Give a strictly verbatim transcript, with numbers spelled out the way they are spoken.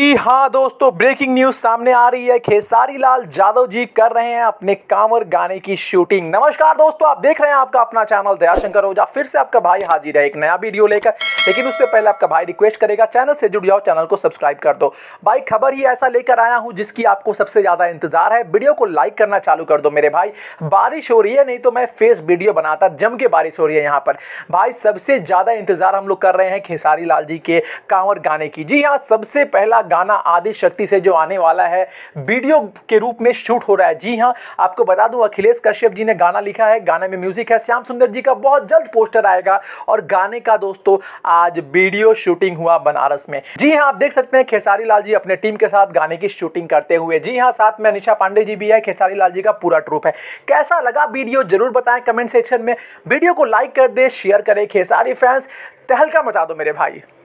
जी हाँ दोस्तों, breaking news सामने आ रही है। खेसारी लाल यादव जी कर रहे हैं अपने कांवर गाने की शूटिंग। नमस्कार दोस्तों, आप देख रहे हैं आपका अपना चैनल दयाशंकर ओझा। फिर से आपका भाई हाजिर है एक नया वीडियो लेकर। लेकिन उससे पहले आपका भाई रिक्वेस्ट करेगा, चैनल से जुड़ जाओ, चैनल को सब्सक्राइब कर दो। भाई खबर ही ऐसा लेकर आया हूं जिसकी आपको सबसे ज्यादा इंतजार है। वीडियो को लाइक करना चालू कर दो मेरे भाई। बारिश हो रही है, नहीं तो मैं फेस वीडियो बनाता। जम के बारिश हो रही है यहाँ पर भाई। सबसे ज्यादा इंतजार हम लोग कर रहे हैं खेसारी लाल जी के कांवर गाने की। जी हाँ, सबसे पहला गाना आदि शक्ति से जो आने वाला है, वीडियो के रूप में शूट हो रहा है। जी हाँ, आपको बता दूं अखिलेश कश्यप जी ने गाना लिखा है, गाने में म्यूजिक है श्याम सुंदर जी का। बहुत जल्द पोस्टर आएगा और गाने का दोस्तों आज वीडियो शूटिंग हुआ बनारस में। जी हाँ, आप देख सकते हैं खेसारी लाल जी अपने टीम के साथ गाने की शूटिंग करते हुए। जी हाँ, साथ में अनिशा पांडे जी भी है, खेसारी लाल जी का पूरा ट्रूप है। कैसा लगा वीडियो जरूर बताएं कमेंट सेक्शन में। वीडियो को लाइक कर दे, शेयर करें। खेसारी फैंस तहलका मचा दो मेरे भाई।